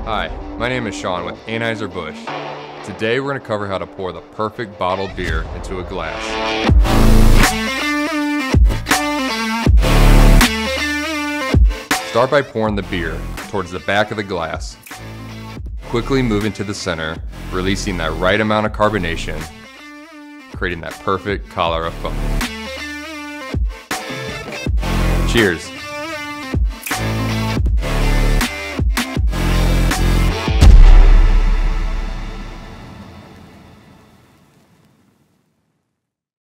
Hi, my name is Sean with Anheuser-Busch. Today we're going to cover how to pour the perfect bottled beer into a glass. Start by pouring the beer towards the back of the glass. Quickly move into the center, releasing that right amount of carbonation, creating that perfect collar of foam. Cheers!